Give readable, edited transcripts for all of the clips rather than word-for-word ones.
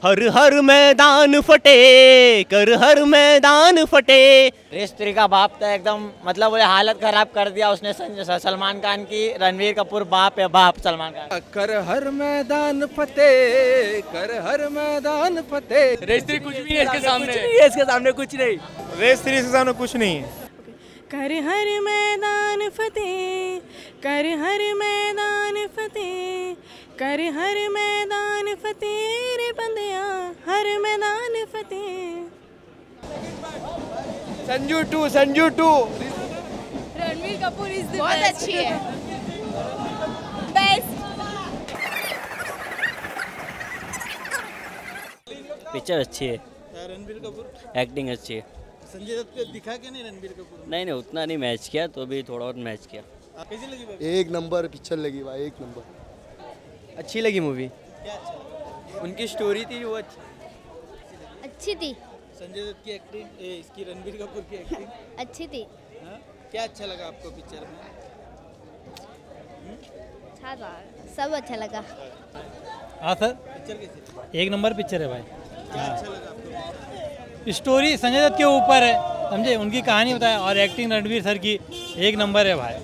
हर हर मैदान फटे, कर हर मैदान फटे। रेस 3 का बाप था एकदम, मतलब वो हालत खराब कर दिया उसने सलमान खान की। रणवीर कपूर बाप है, बाप सलमान खान। कर हर मैदान फतेह, कर हर मैदान फतेह। रेस 3 कुछ भी है इसके सामने, इसके सामने कुछ नहीं। रेस 3 के सामने कुछ नहीं है। कर हर मैदान फतेह, कर हर मैदान फतेह, कर हर मैदान फतेह रे बंदिया, हर मैदान फतेह। Sanju too. Ranbir Kapoor is the बहुत अच्छी है, बेस्ट। पिक्चर अच्छी है, रणबीर कपूर एक्टिंग अच्छी है। संजय दत्त को दिखा के नहीं रणबीर कपूर? नहीं उतना नहीं मैच किया, तो भी थोड़ा और मैच किया। कैसी लगी? एक नंबर पिक्चर लगी भाई, एक नंबर। अच्छी लगी मूवी। क्या अच्छा लगा? उनकी स्टोरी थी वो अच्छी थी, संजय दत्त की एक्टिंग, इसकी रणबीर कपूर की एक्टिंग अच्छी थी। हाँ? क्या अच्छा लगा आपको पिक्चर में? अच्छा था, सब अच्छा लगा। हाँ सर, पिक्चर कैसी? एक नंबर पिक्चर है भाई। क्या अच्छा लगा आपको? स्टोरी संजय दत्त के ऊपर है, समझे, उनकी कहानी बताया, और एक्टिंग रणवीर सर की एक नंबर है भाई।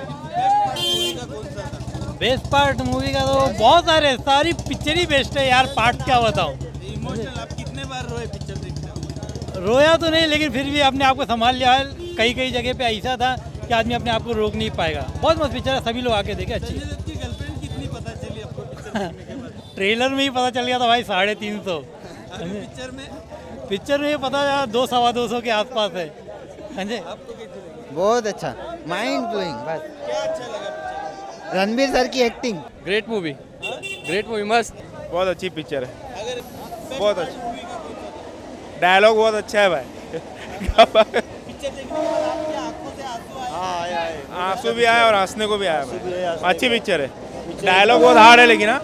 बेस्ट पार्ट मूवी का तो बहुत सारे, सारी पिक्चर ही बेस्ट है यार। पार्ट क्या बताऊँ, इमोशनल। आप कितने बार रोए पिक्चर देखते? रोया तो नहीं, लेकिन फिर भी अपने आप को संभाल लिया। कई जगह पे ऐसा था कि आदमी अपने आप को रोक नहीं पाएगा। बहुत मस्त पिक्चर है, सभी लोग आके देखे। अच्छी संजय दत्त की गर्लफ्रेंड कितनी पता चली आपको पिक्चर देखने के बाद? ट्रेलर में ही पता चल गया था भाई, 350। पिक्चर में पता चला 200-225 के आसपास है। हाँ जी, आपको कैसी लगी? बहुत अच्छा, माइंड ब्लोइंग। बस क्या अच्छा लगा पिक्चर? रणबीर सर की acting. Great movie, great movie, मस्त। बहुत अच्छी पिक्चर है, अगर बहुत अच्छा। डायलॉग बहुत अच्छा है भाई। पिक्चर देखने के बाद आपकी आंखों से आंसू आए? आंसू भी आए और हंसने को भी आया भाई। अच्छी पिक्चर है, डायलॉग बहुत हार्ड है लेकिन।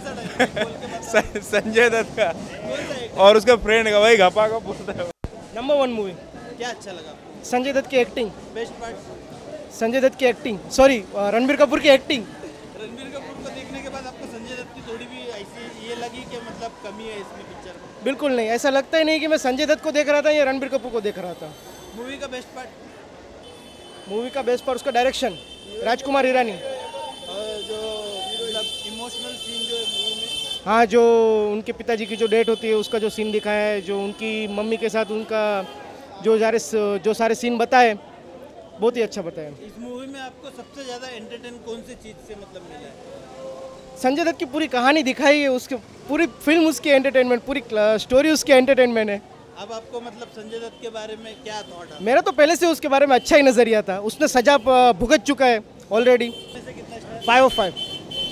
संजय दत्त का और उसका फ्रेंड का, वही घपा का बोलता है। Number 1 movie. क्या अच्छा लगा आपको? संजय दत्त की acting. Best part? Sanjay Dutt की एक्टिंग, सॉरी रणबीर कपूर की एक्टिंग। रणबीर कपूर को देखने के बाद आपको संजय दत्त की थोड़ी भी ऐसी ये लगी कि मतलब कमी है इसमें पिक्चर में? बिल्कुल नहीं, ऐसा लगता ही नहीं कि मैं संजय दत्त को देख रहा था या रणबीर कपूर को देख रहा था। मूवी का बेस्ट पार्ट? मूवी का बेस्ट पार्ट उसका डायरेक्शन, राजकुमार हिरानी। और जो मतलब इमोशनल सीन जो है मूवी में, हाँ, जो उनके पिताजी की जो डेथ होती है उसका जो सीन दिखाया है, जो उनकी मम्मी के साथ उनका जो सारे सीन बताए, बहुत ही अच्छा बताया। इस मूवी में आपको सबसे ज़्यादा एंटरटेन कौन सी चीज़ से मतलब मिला है? संजय दत्त की पूरी कहानी दिखाई है, उसकी पूरी फिल्म उसकी एंटरटेनमेंट, पूरी स्टोरी उसकी एंटरटेनमेंट है। अब आपको मतलब संजय दत्त के बारे में क्या थॉट है? मेरा तो पहले से उसके बारे में अच्छा ही नज़रिया था। उसने सजा भुगत चुका है already. 5 of 5।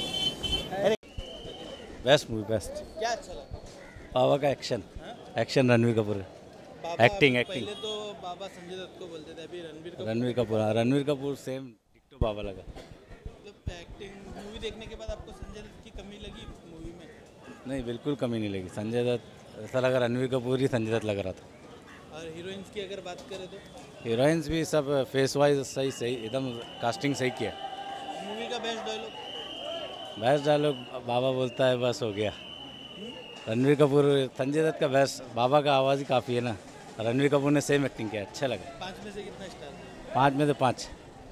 Best movie, best. क्या अच्छा लगा? बाबा का action, action Ranbir Kapoor, acting. पहले तो बाबा संजय दत्त को बोलते थे, अभी रणवीर कपूर सेम डिट्टो बाबा लगा। मतलब एक्टिंग मूवी देखने के बाद आपको संजय दत्त की कमी लगी मूवी में? नहीं, बिल्कुल कमी नहीं लगी। संजय दत्त ऐसा लगा रणवीर कपूर ही संजय दत्त लग रहा था। और हीरोइंस की अगर बात करें तो? हीरोइंस भी सब फेस वाइज सही एकदम कास्टिंग सही किया। मूवी का best dialogue? Best dialogue Baba बोलता है बस हो गया। रणवीर कपूर, संजय दत्त का बेस्ट, बाबा का आवाज़ ही काफ़ी है ना। रणवीर कपूर ने सेम एक्टिंग किया, अच्छा लगा। 5 में से कितना स्टार? 5 में से 5।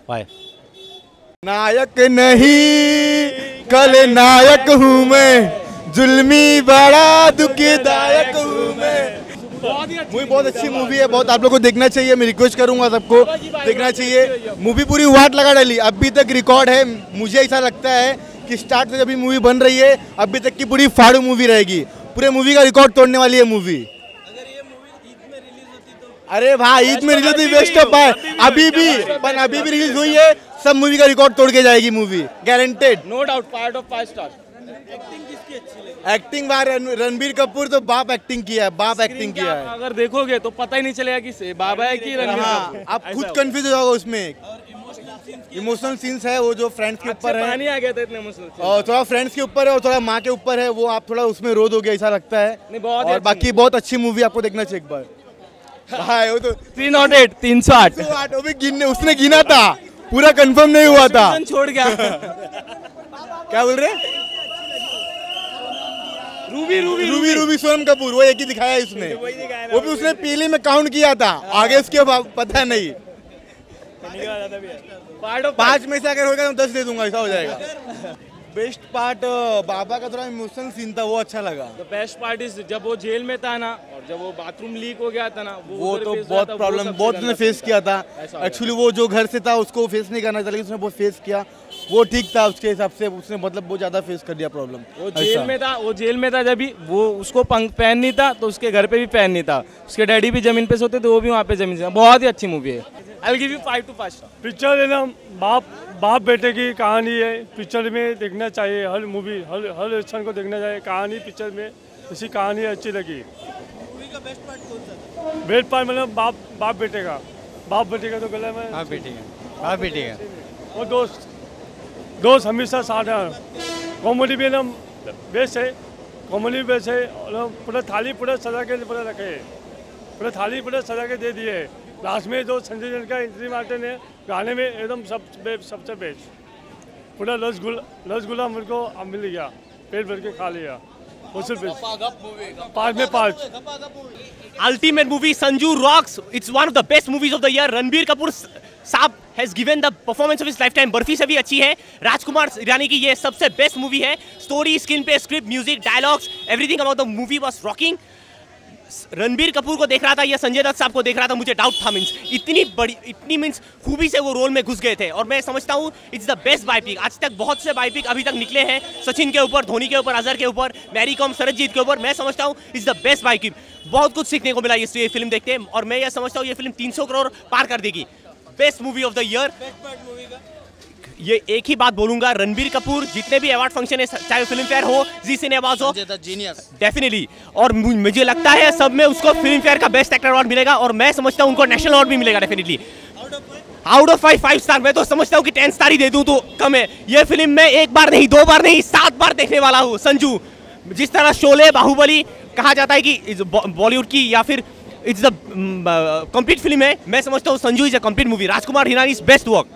नायक नहीं कल नायक हूँ मैं, जुल्मी बड़ा दुखदायक हूँ मैं। मूवी बहुत अच्छी मूवी है, बहुत आप लोगों को देखना चाहिए। मैं रिक्वेस्ट करूंगा सबको देखना चाहिए। मूवी पूरी वाट लगा डाली, अभी तक रिकॉर्ड है। मुझे ऐसा लगता है कि स्टार्ट से जब मूवी बन रही है अभी तक की पूरी फाड़ू मूवी रहेगी। पूरे मूवी का रिकॉर्ड तोड़ने वाली है मूवी। अगर ये मूवी ईद में रिलीज होती तो? अरे भाई, ईद में रिलीज होती बेस्ट ऑफ है। अभी भी रिलीज हुई है, सब मूवी का रिकॉर्ड तोड़ के जाएगी movie, guaranteed. No doubt, 5 of 5 star. Acting किसकी अच्छी लगी? एक्टिंग बार रणबीर कपूर तो बाप एक्टिंग किया है, बाप एक्टिंग किया है। अगर देखोगे तो पता ही नहीं चलेगा कि बाबा है कि रणबीर कपूर। आप खुद कंफ्यूज हो जाओगे उसमें। इमोशनल सीन्स है, वो जो फ्रेंड्स के ऊपर है, पानी आ गया था इतने इमोशनल, और थोड़ा फ्रेंड्स के ऊपर है और थोड़ा माँ के ऊपर है, वो आप थोड़ा उसमें रो दोगे ऐसा लगता है। नहीं, बहुत और बाकी बहुत अच्छी मूवी, आपको देखना चाहिए एक बार। हाँ, वो तो 308, 308 वो भी गिनने उसने गिना था, पूरा कंफर्म नहीं हुआ था। छोड़ गया। क्या बोल रहे? रूबी सोनम कपूर, वो एक ही दिखाया है इसने, वो भी उसने पीली में काउंट किया था, आगे उसके पता नहीं। 5 में से अगर होगा तो 10 दे दूंगा, ऐसा हो जाएगा। बेस्ट पार्ट बाबा का थोड़ा इमोशनल सीन था, वो अच्छा लगा। बेस्ट पार्ट इज जब वो जेल में था ना, और जब वो बाथरूम लीक हो गया था ना, वो तो बहुत प्रॉब्लम, बहुत उसने फेस किया था। एक्चुअली वो जो घर से था उसको फेस नहीं करना था, लेकिन उसने बहुत फेस किया, वो ठीक था उसके हिसाब से, उसने मतलब बहुत ज्यादा फेस कर दिया प्रॉब्लम। वो जेल में था जब भी वो, उसको पैन नहीं था तो उसके घर पे भी पैन नहीं था, उसके डैडी भी जमीन पे सोते थे, वो भी वहाँ पे जमीन से। बहुत ही अच्छी मूवी है, I will give you 5 to 5 star. Picture है ना, बाप बेटे की कहानी है, पिक्चर में देखना चाहिए, हर मूवी हर इंसान को देखना चाहिए। कहानी पिक्चर में इसी कहानी अच्छी लगी। मूवी का बेस्ट पार्ट कौन सा? बेस्ट पार्ट मतलब बाप बेटे का तो गला में, बाप बेटे का वो दोस्त हमेशा साथ है। कॉमेडी भी ना बेस्ट है, कॉमेडी बेस्ट है, और पूरा थाली पूरा सजा के पूरा रखे, पूरा थाली पूरा सजा के दे दिए। लास्ट में जो संजय दत्त का एंट्री मारते ने गाने में एकदम सबसे बेस्ट, पूरा रसगुल्ला मेरे को मिल गया, पेट भर के खा लिया। 5 में 5। Ultimate movie, Sanju rocks. It's one of the best movies of the year. Ranbir Kapoor साहब has given the performance of his lifetime. Barfi से भी अच्छी है। राजकुमार हिरानी की ये सबसे बेस्ट मूवी है। Story, screenplay, script, music, dialogues, everything about the movie was rocking. Ranbir Kapoor को देख रहा था या संजय दत्त साहब को देख रहा था, मुझे डाउट था। मींस इतनी मींस खूबी से वो रोल में घुस गए थे, और मैं समझता हूँ इट्स द बेस्ट बायोपिक। आज तक बहुत से बायोपिक अभी तक निकले हैं, सचिन के ऊपर, धोनी के ऊपर, अजहर के ऊपर, मैरी कॉम, सरजीत के ऊपर। मैं समझता हूँ इट्स द बेस्ट बायोपिक। बहुत कुछ सीखने को मिला ये फिल्म देखते हैं, और मैं ये समझता हूँ ये फिल्म 300 करोड़ पार कर देगी। Best movie of the year. ये एक ही बात बोलूंगा, रणबीर कपूर जितने भी अवार्ड फंक्शन है, चाहे फिल्म फेयर हो, जी सिने अवार्ड हो, डेफिनेटली, और मुझे लगता है सब में उसको फिल्म फेयर का बेस्ट एक्टर अवार्ड मिलेगा, और मैं समझता हूँ उनको नेशनल अवार्ड भी मिलेगा डेफिनेटली। Out of 5 star. मैं तो समझता हूँ कि 10 स्टार ही दे दूँ तो कम है। ये फिल्म मैं 1 बार नहीं, 2 बार नहीं, 7 बार देखने वाला हूँ। संजू, जिस तरह शोले, बाहुबली कहा जाता है कि बॉलीवुड की या फिर इट्स द कंप्लीट फिल्म है, मैं समझता हूँ Sanju is a complete movie. Rajkumar Hirani is best work.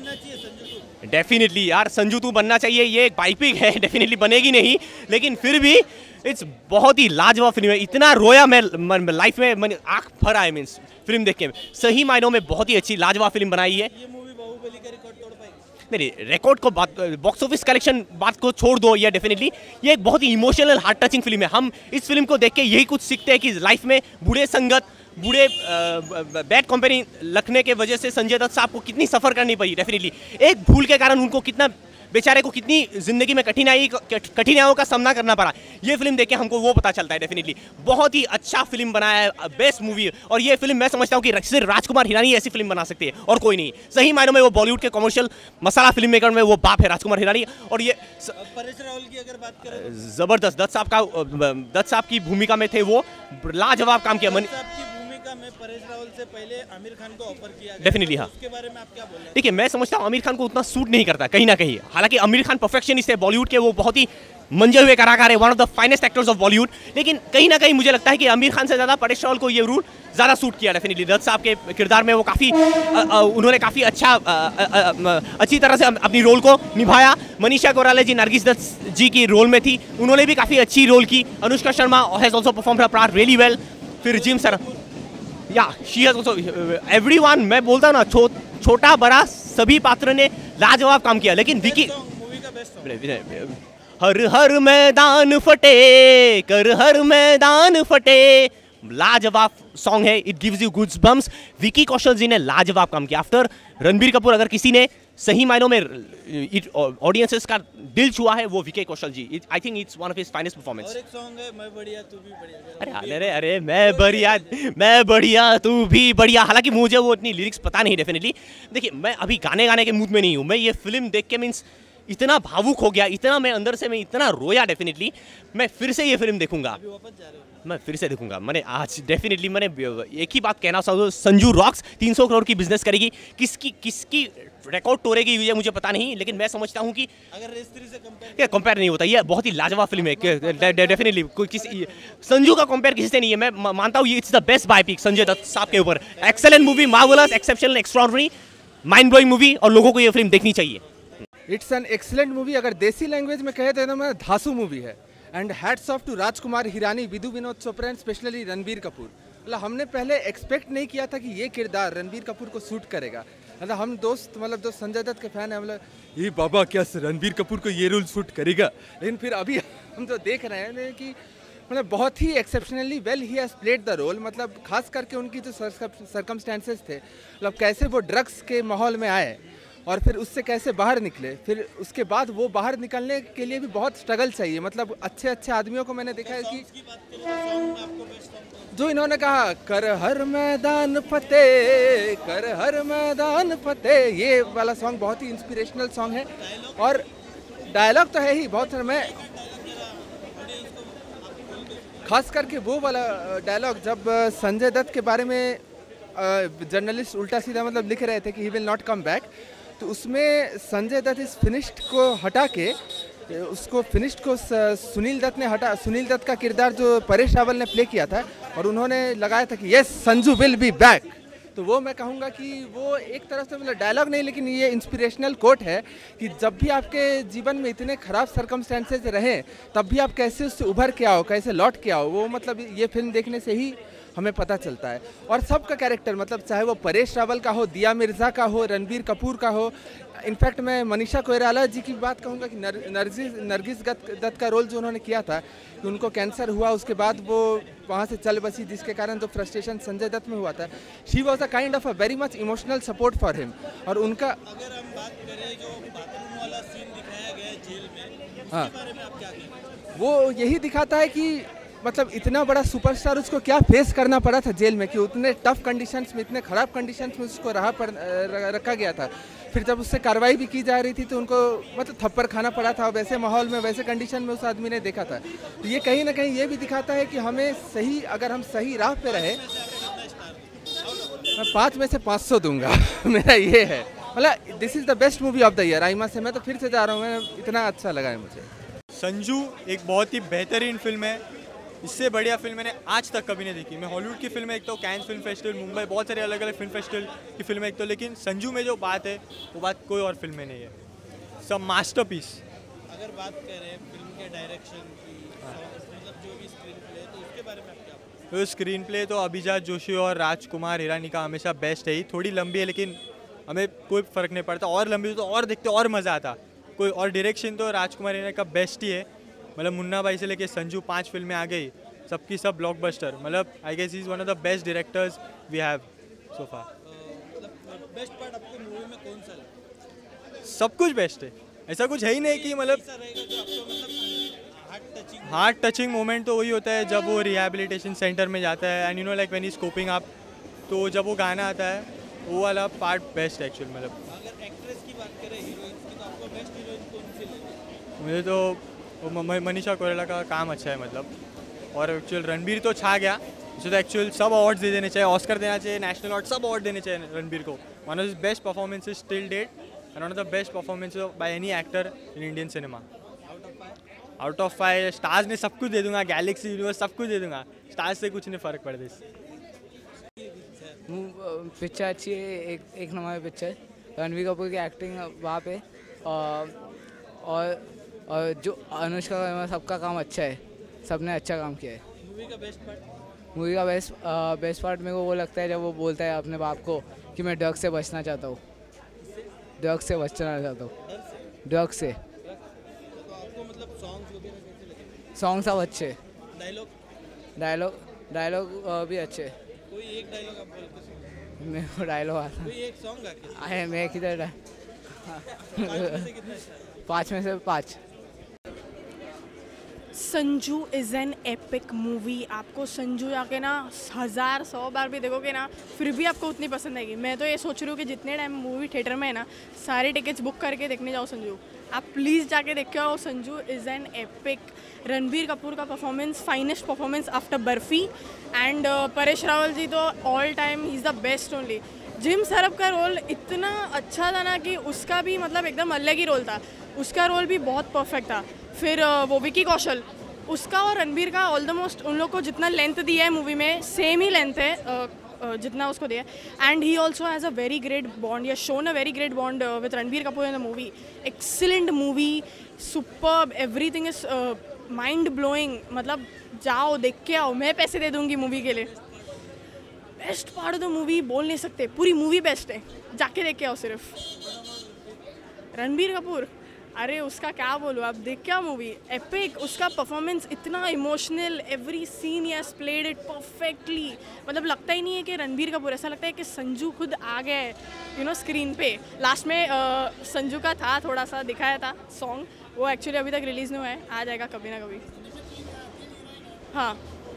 Definitely यार, संजू तू बनना चाहिए। ये एक बायोपिक है, डेफिनेटली बनेगी नहीं, लेकिन फिर भी इट्स बहुत ही लाजवाब फिल्म है। इतना रोया मैं लाइफ में, मैंने आँख भर आए मीन्स फिल्म देख के। सही मायनों में बहुत ही अच्छी लाजवाब फिल्म बनाई है। ये मूवी बाहुबली का रिकॉर्ड तोड़ पाएगी? नहीं, रिकॉर्ड को बात, बॉक्स ऑफिस कलेक्शन बात को छोड़ दो, ये डेफिनेटली ये एक बहुत ही इमोशनल, हार्ट टचिंग फिल्म है। हम इस फिल्म को देख के यही कुछ सीखते हैं कि लाइफ में बूढ़े संगत, बूढ़े बैड कंपनी लगने के वजह से संजय दत्त साहब को कितनी सफ़र करनी पड़ी। डेफिनेटली एक भूल के कारण उनको कितना, बेचारे को कितनी जिंदगी में कठिनाइयों का सामना करना पड़ा। ये फिल्म देख के हमको वो पता चलता है। डेफिनेटली बहुत ही अच्छा फिल्म बनाया है, बेस्ट मूवी। और ये फिल्म मैं समझता हूँ कि सिर्फ राजकुमार हिरानी ऐसी फिल्म बना सकते हैं और कोई नहीं। सही मायनों में वो बॉलीवुड के कमर्शियल मसाला फिल्म मेकर में वो बाप है राजकुमार हिरानी। और ये परेश रावल की अगर बात करें, जबरदस्त, दत्त साहब की भूमिका में थे, वो लाजवाब काम किया। में परेश रावल से पहले आमिर खान को ऑफर किया गया। डेफिनेटली हाँ, उसके बारे में आप क्या बोल रहे हैं? देखिए, मैं समझता हूँ आमिर खान को उतना सूट नहीं करता कहीं ना कहीं। हालांकि आमिर खान परफेक्शनिस्ट है बॉलीवुड के, वो बहुत ही मंजे हुए कलाकार है, one of the finest actors of Bollywood. लेकिन कहीं ना कहीं मुझे लगता है कि आमिर खान से ज़्यादा परेश रावल को ये रोल ज़्यादा सूट किया। डेफिनेटली दत्त साहब के किरदार में वो काफ़ी उन्होंने काफ़ी अच्छी तरह से अपनी रोल को निभाया। मनीषा कोइराला जी नरगिस दत्त जी की रोल में थी, उन्होंने भी काफ़ी अच्छी रोल की। Anushka Sharma has also perform her part really well. फिर जिम सर, या शी हैज ऑल्सो, एवरीवन, मैं बोलता हूँ ना, छोटा बड़ा सभी पात्रों ने लाजवाब काम किया। लेकिन विकी, हर हर मैदान फटे, कर हर मैदान फटे, लाजवाब सॉन्ग है। It gives you goosebumps. Vicky Kaushal ji ने लाजवाब काम किया। आफ्टर रणबीर कपूर अगर किसी ने सही मायनों में ऑडियंसेस का दिल छुआ है वो Vicky Kaushal ji. I think it's one of his finest performance. और एक सॉन्ग है, मैं बढ़िया तू भी बढ़िया। अरे मैं बढ़िया तू भी बढ़िया। हालांकि मुझे वो इतनी लिरिक्स पता नहीं। डेफिनेटली देखिए, मैं अभी गाने के मूड में नहीं हूँ। मैं ये फिल्म देख के मीन्स इतना भावुक हो गया, इतना मैं अंदर से मैं इतना रोया। डेफिनेटली मैं फिर से ये फिल्म देखूंगा, मैं फिर से देखूंगा। मैंने आज डेफिनेटली मैंने एक ही बात कहना चाहूँ, संजू रॉक्स 300 करोड़ की बिजनेस करेगी। किसकी रिकॉर्ड तोड़ेगी ये मुझे पता नहीं, लेकिन मैं समझता हूँ कि अगर रेस 3 से कंपेयर नहीं होता। ये बहुत ही लाजवाब फिल्म है। डेफिनेटली कोई किसी संजू का कंपेयर किसी से नहीं है। मैं मानता हूँ ये it's the best biopic Sanjay Dutt साहब के ऊपर। Excellent movie, marvellous, exceptional, extraordinary, mind blowing movie, और लोगों को ये फिल्म देखनी चाहिए। It's an excellent movie. अगर देसी लैंग्वेज में कहे तो मैं धांसू मूवी है। And hats off to Rajkumar Hirani, Vidhu Vinod Chopra and specially Ranbir Kapoor. मतलब हमने पहले एक्सपेक्ट नहीं किया था कि ये किरदार रणबीर कपूर को सूट करेगा। मतलब हम दोस्त संजय दत्त के फैन हैं, मतलब ये बाबा क्या रणबीर कपूर को ये रोल सूट करेगा, लेकिन फिर अभी हम तो देख रहे हैं कि मतलब बहुत ही exceptionally well he has played the role. मतलब खास करके उनकी जो सर्कमस्टेंसेस थे, मतलब कैसे वो ड्रग्स के माहौल में आए और फिर उससे कैसे बाहर निकले, फिर उसके बाद वो बाहर निकलने के लिए भी बहुत स्ट्रगल चाहिए। मतलब अच्छे अच्छे आदमियों को मैंने देखा है कि जो इन्होंने कहा कर हर मैदान फतेह, कर हर मैदान फतेह, ये वाला सॉन्ग बहुत ही इंस्पिरेशनल सॉन्ग है और डायलॉग तो है ही बहुत सारा। मैं खास करके वो वाला डायलॉग जब संजय दत्त के बारे में जर्नलिस्ट उल्टा सीधा मतलब लिख रहे थे कि he will not come back, तो उसमें संजय दत्त इस फिनिश्ड को हटा के उसको फिनिश्ड को सुनील दत्त का किरदार जो परेश रावल ने प्ले किया था और उन्होंने लगाया था कि yes Sanju will be back. तो वो मैं कहूँगा कि वो एक तरफ से मतलब डायलॉग नहीं, लेकिन ये इंस्पिरेशनल कोट है कि जब भी आपके जीवन में इतने ख़राब सर्कमस्टेंसेस रहें तब भी आप कैसे उससे उभर के आओ, कैसे लौट के आओ, वो मतलब ये फिल्म देखने से ही हमें पता चलता है। और सबका कैरेक्टर मतलब चाहे वो परेश रावल का हो, दिया मिर्ज़ा का हो, रणबीर कपूर का हो, इनफैक्ट मैं मनीषा कोइराला जी की बात कहूँगा कि नरगिस दत्त का रोल जो उन्होंने किया था कि उनको कैंसर हुआ, उसके बाद वो वहाँ से चल बसी, जिसके कारण जो फ्रस्ट्रेशन संजय दत्त में हुआ था, she was a kind of a very much emotional support for him. और उनका अगर हम बात करें जो बाथरूम वाला सीन दिखाया गया है जेल में, हाँ, उसके बारे में आप क्या कहेंगे? वो यही दिखाता है कि मतलब इतना बड़ा सुपरस्टार उसको क्या फेस करना पड़ा था जेल में, कि उतने टफ कंडीशंस में, इतने ख़राब कंडीशंस में उसको रखा गया था। फिर जब उससे कार्रवाई भी की जा रही थी तो उनको मतलब थप्पड़ खाना पड़ा था, वैसे माहौल में, वैसे कंडीशन में उस आदमी ने देखा था। तो ये कहीं ना कहीं ये भी दिखाता है कि हमें सही, अगर हम सही राह पे रहे, मैं 5 में से 500 दूंगा मेरा ये है। मतलब this is the best movie of the year आईमा से। मैं तो फिर से जा रहा हूँ, इतना अच्छा लगा है मुझे। संजू एक बहुत ही बेहतरीन फिल्म है, इससे बढ़िया फिल्म मैंने आज तक कभी नहीं देखी। मैं हॉलीवुड की फिल्में देखता हूँ, कैंस फिल्म फेस्टिवल, मुंबई, बहुत सारे अलग अलग फिल्म फेस्टिवल की फिल्में देखता हूँ, लेकिन संजू में जो बात है वो बात कोई और फिल्म में नहीं है। सब मास्टरपीस। अगर बात करें फिल्म के डायरेक्शन की, मतलब जो भी स्क्रीन प्ले, तो उसके बारे में आप क्या बोलेंगे? तो स्क्रीन प्ले तो अभिजात जोशी और राजकुमार हिरानी का हमेशा बेस्ट है ही। थोड़ी लंबी है लेकिन हमें कोई फ़र्क नहीं पड़ता, और लंबी तो और देखते और मज़ा आता कोई। और डायरेक्शन तो राजकुमार हिरानी का बेस्ट ही है। मतलब मुन्ना भाई से लेके संजू 5 फिल्में आ गई, सबकी सब ब्लॉकबस्टर। मतलब I guess he is one of the best directors we have so far. मतलब बेस्ट पार्ट आपको मूवी में कौन सा लगा? सब कुछ बेस्ट है, ऐसा कुछ है ही नहीं कि मतलब हार्ट टचिंग मोमेंट तो वही होता है जब वो रिहैबिलिटेशन सेंटर में जाता है and you know like when he is coping up, तो जब वो गाना आता है वो वाला पार्ट बेस्ट है एक्चुअल। मतलब अगर एक्ट्रेस की बात करें, हीरोइंस की, तो आपको बेस्ट हीरोइन कौन सी लगी? मुझे तो मनीषा कोइराला का काम अच्छा है मतलब। और एक्चुअल रणबीर तो छा गया, उसे तो एक्चुअल सब अवार्ड्स दे देने चाहिए, ऑस्कर देना चाहिए, नेशनल अवार्ड, सब अवार्ड देने चाहिए रणबीर को। One of his best performances till date and one of the best performances by any actor in Indian cinema. Out of 5 stars ने सब कुछ दे दूंगा, गैलेक्सी यूनिवर्स सब कुछ दे दूंगा, स्टार्स से कुछ नहीं फ़र्क पड़ता इससे। पिक्चर अच्छी है, एक नंबर पिक्चर। रणबीर कपूर की एक्टिंग वहाँ पे और जो अनुष्का वर्मा, सबका काम अच्छा है, सबने अच्छा काम किया है। मूवी का बेस्ट पार्ट? मूवी का बेस्ट पार्ट मेरे को वो लगता है जब वो बोलता है अपने बाप को कि मैं ड्रग्स से बचना चाहता हूँ, ड्रग्स से बचना चाहता हूँ, ड्रग्स से। तो आपको मतलब सॉन्ग्स वगैरह कैसे लगे? सॉन्ग सब अच्छे, डायलॉग भी अच्छे। कोई एक डायलॉग आप बोल के? मेरे को डायलॉग आता कोई एक सॉन्ग है, मैं किधर 5 में से 5। Sanju is an epic movie. आपको संजू जाके ना 1000-100 बार भी देखोगे ना, फिर भी आपको उतनी पसंद आएगी। मैं तो ये सोच रही हूँ कि जितने टाइम मूवी थिएटर में है ना, सारे टिकट्स बुक करके देखने जाओ संजू। आप प्लीज़ जाके देख के आओ, Sanju is an epic. Ranbir Kapoor का performance, finest performance after Barfi. And Paresh Rawal ji तो all time he is the best only. Jim Sarbh का रोल इतना अच्छा था ना कि उसका भी मतलब एकदम अलग ही रोल था, उसका रोल भी बहुत परफेक्ट था। फिर वो विकी कौशल, उसका और रणबीर का ऑलमोस्ट उन लोग को जितना लेंथ दिया है मूवी में, सेम ही लेंथ है जितना उसको दिया है। And he also has a very great bond, he has shown a very great bond with Ranbir Kapoor in the movie. Excellent movie, superb, everything is mind blowing, मतलब जाओ देख के आओ, मैं पैसे दे दूंगी मूवी के लिए। Best part of the movie बोल नहीं सकते, पूरी मूवी बेस्ट है, जाके देख के आओ सिर्फ। रणबीर कपूर, अरे उसका क्या बोलूँ, आप देख क्या मूवी, एपिक, उसका परफॉर्मेंस इतना emotional, every scene he has played it perfectly. मतलब लगता ही नहीं है कि रणबीर कपूर, ऐसा लगता है कि संजू खुद आ गया है यू नो स्क्रीन पे। लास्ट में संजू का था, थोड़ा सा दिखाया था सॉन्ग, वो एक्चुअली अभी तक रिलीज़ नहीं हुआ है, आ जाएगा कभी ना कभी। हाँ,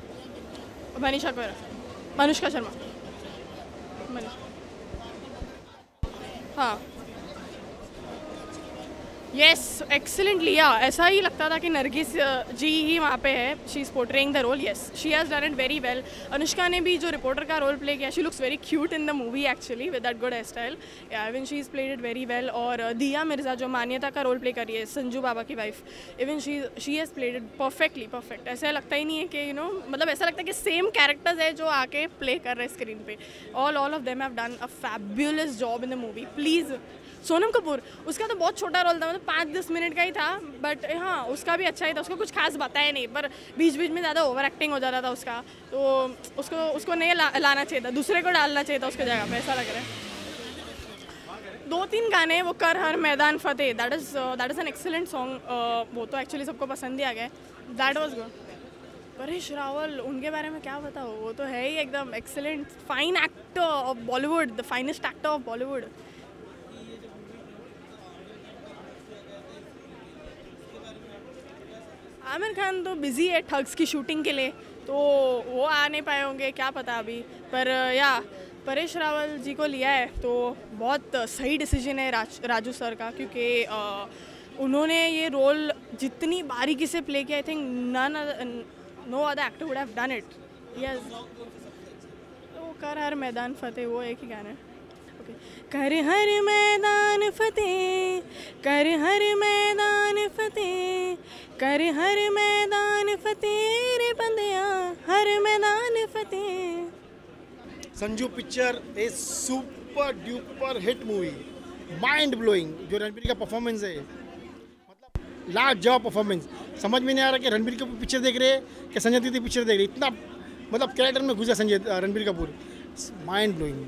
अनुष्का शर्मा, हाँ यस एक्सीलेंटली, या ऐसा ही लगता था कि नरगिस जी ही वहाँ पे है, she is portraying the role. Yes, she has done it very well. Anushka ने भी जो रिपोर्टर का रोल प्ले किया, she looks very cute in the movie actually with that good hair style, even she is played it very well. और दिया मिर्ज़ा जो मान्यता का role play कर रही है, संजू बाबा की wife, even she has played it perfectly perfect. ऐसा लगता ही नहीं है कि यू नो, मतलब ऐसा लगता है कि सेम कैरेक्टर्स है जो आके प्ले कर रहे हैं स्क्रीन पे। All of them have done a fabulous job in the movie. Please, Sonam Kapoor, उसका तो बहुत छोटा रोल था, मतलब 5-10 मिनट का ही था, बट हाँ उसका भी अच्छा ही था, उसको कुछ खास बताया नहीं, पर बीच बीच में ज़्यादा ओवर एक्टिंग हो जाता था उसका, तो उसको नहीं लाना चाहिए था, दूसरे को डालना चाहिए था उसके जगह पे, ऐसा लग रहा है। 2-3 गाने, वो कर हर मैदान फतेह, that is an excellent song, वो तो एक्चुअली सबको पसंद ही आ गया, that was good. Paresh Rawal, उनके बारे में क्या बताओ, वो तो है ही एकदम excellent, fine actor of Bollywood, the finest actor of Bollywood. Aamir Khan तो बिज़ी है ठग्स की शूटिंग के लिए, तो वो आ नहीं पाए होंगे, क्या पता अभी, पर या परेश रावल जी को लिया है तो बहुत सही डिसीजन है राजू सर का, क्योंकि उन्होंने ये रोल जितनी बारीकी से प्ले किया, I think no other actor would have done it. Yes, तो कर हर मैदान फतेह, वो एक ही गाना है। कर हर मैदान फतेह, कर हर मैदान फतेह, कर हर मैदान फतेह रे बंदिया, हर मैदान फतेह। Sanju picture is super duper hit movie, mind blowing. जो रणबीर का परफॉर्मेंस है, मतलब लाजवाब परफॉर्मेंस, समझ में नहीं आ रहा कि रणबीर कपूर पिक्चर देख रहे हैं कि संजय दत्त पिक्चर देख रहे हैं, इतना मतलब कैरेक्टर में घुसा Ranbir Kapoor, mind blowing.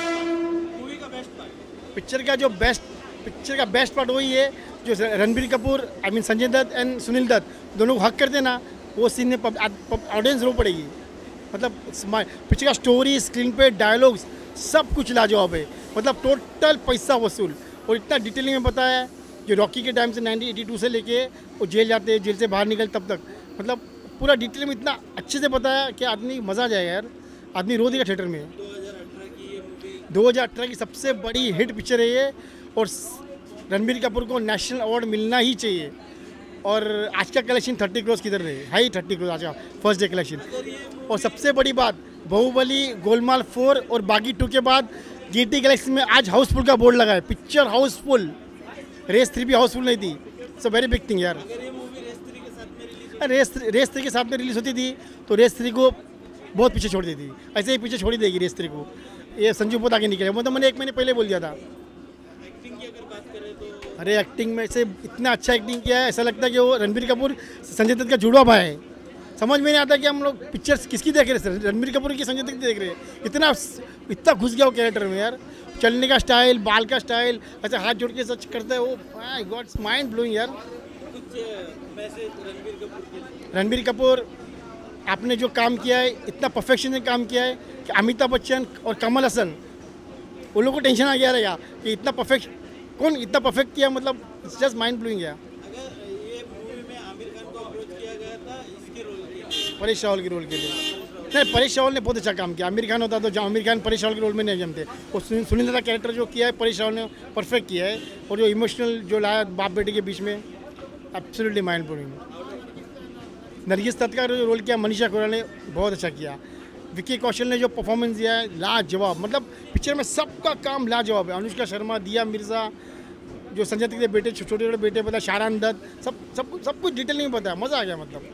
Picture का बेस्ट पार्ट वही है जो Ranbir Kapoor, I mean Sanjay Dutt and Sunil Dutt दोनों को हक करते ना, वो सीन में ऑडियंस रो पड़ेगी। मतलब पिक्चर का स्टोरी, स्क्रीन पे डायलॉग्स, सब कुछ लाजवाब है, मतलब टोटल पैसा वसूल, और इतना डिटेलिंग में बताया है जो रॉकी के टाइम से 1982 से लेके वो जेल जाते हैं, जेल से बाहर निकल तब तक, मतलब पूरा डिटेल में इतना अच्छे से बताया कि आदमी मज़ा आ जाएगा यार, आदमी रो देगा थिएटर में। 2018 की सबसे बड़ी हिट पिक्चर है ये, और रणबीर कपूर को नेशनल अवार्ड मिलना ही चाहिए। और आज का कलेक्शन 30 करोड़ किधर रहे, हाई 30 करोड़ आज का फर्स्ट डे कलेक्शन। और सबसे बड़ी बात, बाहुबली, गोलमाल 4 और बागी 2 के बाद GT गैलेक्सी में आज हाउसफुल का बोर्ड लगा है, पिक्चर हाउसफुल। रेस 3 भी हाउसफुल नहीं थी, it's a very big thing यार। रेस 3 के साथ में रिलीज होती थी तो रेस 3 को बहुत पीछे छोड़ देती, ऐसे ही पीछे छोड़ ही देगी रेस 3 को। ये संजू बहुत आगे निकले, वो तो मैंने 1 महीने पहले बोल दिया था। एक्टिंग की अगर बात करें तो, अरे एक्टिंग में से इतना अच्छा एक्टिंग किया है, ऐसा लगता है कि वो रणबीर कपूर संजय दत्त का जुड़वा भाई है। समझ में नहीं आता कि हम लोग पिक्चर्स किसकी देख रहे हैं, रणबीर कपूर की संजय दत्त की देख रहे हैं। इतना घुस गया वो कैरेक्टर में यार, चलने का स्टाइल, बाल का स्टाइल, अच्छा हाथ जोड़ के सच करता है वो, माय गॉड, माइंड ब्लोइंग यार। कुछ मैसेज रणबीर कपूर आपने जो काम किया है, इतना परफेक्शन से काम किया है कि अमिताभ बच्चन और कमल हसन, उन लोगों को टेंशन आ गया रहेगा कि इतना परफेक्ट किया, मतलब इट्स जस्ट माइंड ब्लोइंग है। अगर ये मूवी में आमिर खान को अप्रोच किया गया था इसके रोल के लिए, परेश रावल के रोल के लिए, नहीं परेश रावल ने बहुत अच्छा काम किया। आमिर खान होता तो आमिर खान परेश रावल के रोल में नहीं जमते। और सुनील दत्त का कैरेक्टर जो किया है परेश रावल ने परफेक्ट किया है, और जो इमोशनल जो लाया बाप बेटे के बीच में, absolutely mind blowing. Nargis Dutt का जो रोल किया मनीषा कोइराला ने बहुत अच्छा किया। विक्की कौशल ने जो परफॉर्मेंस दिया है लाजवाब, मतलब पिक्चर में सबका काम लाजवाब है। अनुष्का शर्मा, दिया मिर्ज़ा, जो संजय दत्त के बेटे, छोटे छोटे बेटे पता, शारान दत्त, सब कुछ डिटेल नहीं पता, मज़ा आ गया। मतलब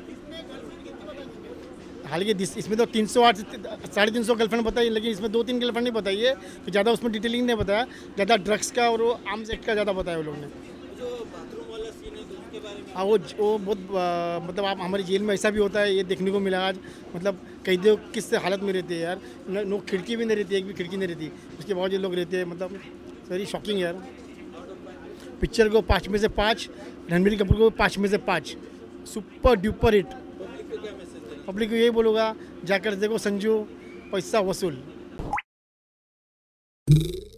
हालांकि इसमें तो 308 से 350 गर्लफ्रेंड बताई, लेकिन इसमें 2-3 गर्लफ्रेंड नहीं बताई है, तो ज़्यादा उसमें डिटेलिंग नहीं बताया, ज़्यादा ड्रग्स का और वो आर्म्स एक्ट का ज़्यादा बताया वो लोग ने। जो बाथरूम वाला हाँ वो बहुत मतलब आप हमारी जेल में ऐसा भी होता है, ये देखने को मिला आज। मतलब कैदियों किस हालत में रहते हैं यार, नो खिड़की भी नहीं रहती, एक भी खिड़की नहीं रहती, उसके बाद ये लोग रहते हैं। मतलब वेरी शॉकिंग यार। पिक्चर को 5 में से 5, रणबीर कपूर को 5 में से 5, सुपर ड्यूपर हिट। पब्लिक को यही बोलूँगा, जाकर देखो संजू, पैसा वसूल।